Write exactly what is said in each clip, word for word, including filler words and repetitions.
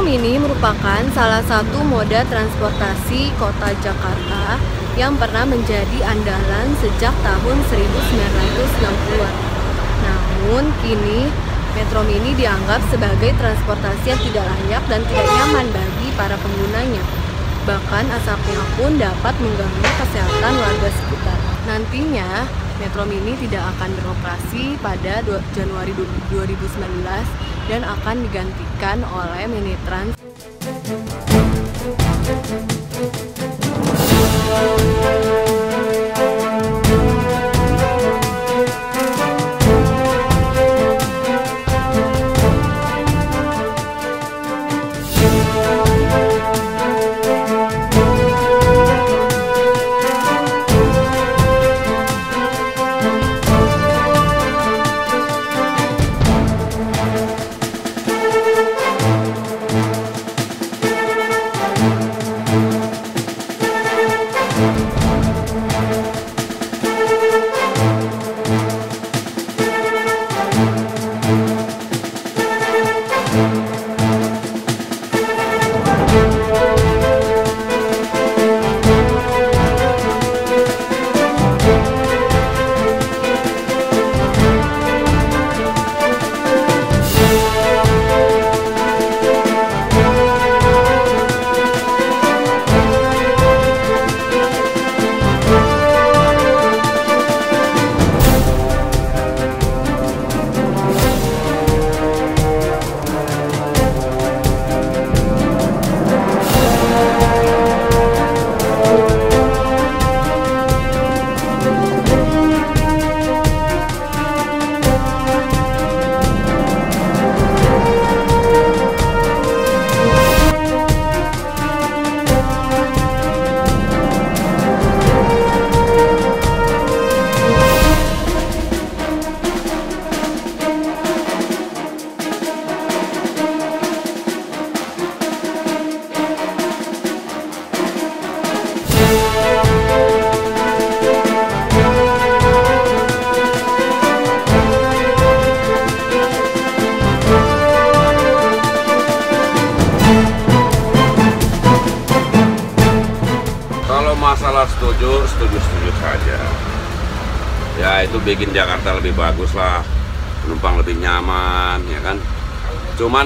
Mini merupakan salah satu moda transportasi kota Jakarta yang pernah menjadi andalan sejak tahun seribu sembilan ratus enam puluhan. Namun kini Metro Mini dianggap sebagai transportasi yang tidak layak dan tidak nyaman bagi para penggunanya. Bahkan asapnya pun dapat mengganggu kesehatan warga sekitar. Nantinya Metro Mini tidak akan beroperasi pada Januari dua ribu sembilan belas dan akan digantikan oleh Mini Trans. Masalah setuju, setuju-setuju saja. Ya itu bikin Jakarta lebih bagus lah, penumpang lebih nyaman, ya kan. Cuman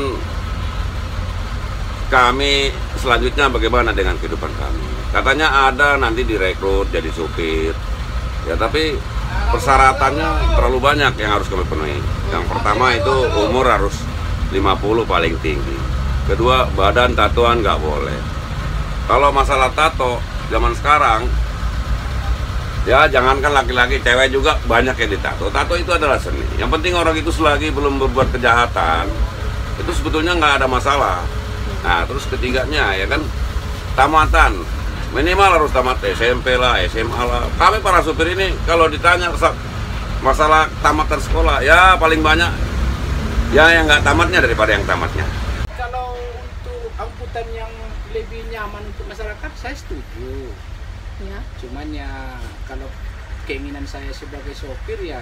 kami selanjutnya bagaimana dengan kehidupan kami? Katanya ada nanti direkrut jadi supir, ya tapi persyaratannya terlalu banyak yang harus kami penuhi. Yang pertama itu umur harus lima puluh paling tinggi. Kedua, badan tatoan nggak boleh. Kalau masalah tato zaman sekarang, ya jangankan laki-laki, cewek juga banyak yang ditato. Tato itu adalah seni. Yang penting orang itu selagi belum berbuat kejahatan, itu sebetulnya nggak ada masalah. Nah, terus ketiganya ya kan, tamatan. Minimal harus tamat S M P lah, S M A lah. Kami para supir ini kalau ditanya masalah tamatan sekolah, ya paling banyak ya yang nggak tamatnya daripada yang tamatnya. Kalau untuk angkutan yang lebih nyaman untuk masyarakat, saya setuju. Ya. Cuman ya kalau keinginan saya sebagai sopir ya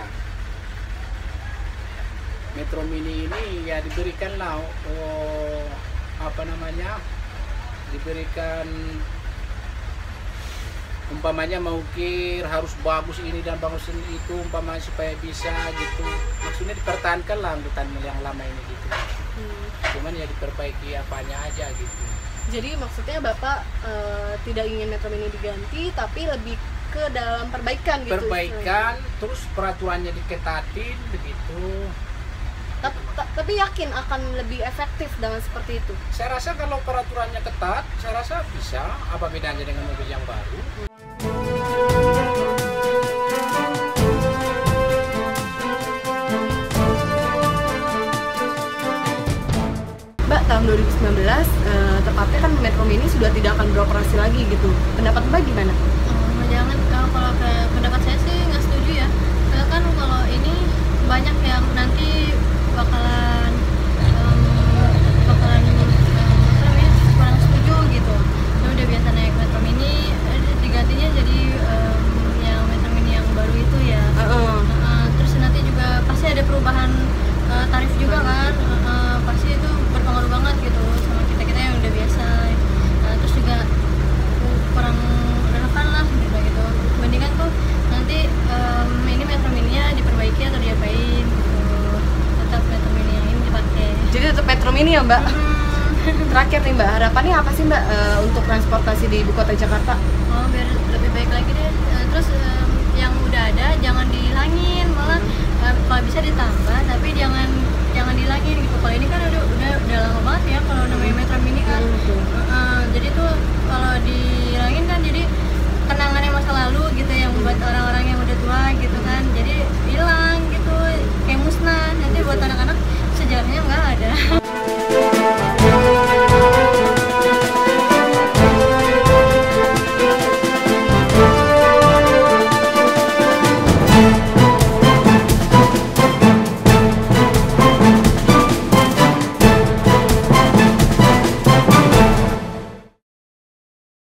Metro Mini ini ya diberikanlah oh, apa namanya diberikan umpamanya mau kir harus bagus ini dan bagus itu umpamanya supaya bisa gitu, maksudnya dipertahankan lah angkutan yang lama ini gitu. Hmm. Cuman ya diperbaiki apanya aja gitu. Jadi maksudnya Bapak e, tidak ingin Metro Mini diganti, tapi lebih ke dalam perbaikan gitu? Perbaikan, hmm. Terus peraturannya diketatin, begitu. Tapi, tapi yakin akan lebih efektif dengan seperti itu? Saya rasa kalau peraturannya ketat, saya rasa bisa. Apa bedanya dengan mobil yang baru? Hmm. Tahun dua ribu sembilan belas, eh, tepatnya kan Metro Mini sudah tidak akan beroperasi lagi gitu. Pendapat Mbak gimana? Oh, jangan, kalau, kalau pendapat saya sih nggak setuju ya. Karena kan kalau ini banyak yang nanti bakalan um, bakalan um, apa namanya kurang setuju gitu. Dia udah biasa naik Metro Mini, eh, digantinya jadi um, yang Metro Mini yang baru itu ya. Uh -uh. Uh, terus nanti juga pasti ada perubahan uh, tarif juga kan. Uh, uh, pasti itu berpengaruh banget gitu sama kita kita Mbak. Terakhir nih Mbak, harapannya apa sih Mbak uh, untuk transportasi di ibu kota Jakarta? Oh, biar lebih baik lagi deh. Uh, terus um, yang udah ada jangan dihilangin, malah uh, kalau bisa ditambah, tapi jangan jangan dihilangin gitu. Kalau ini kan udah udah udah lama banget ya kalau namanya Metro Mini kan. Uh, uh, jadi tuh kalau dihilangin kan jadi kenangannya masa lalu gitu yang buat orang-orang yang udah tua gitu kan. Jadi hilang gitu, kayak musnah. Nanti buat anak-anak sejarahnya nggak ada.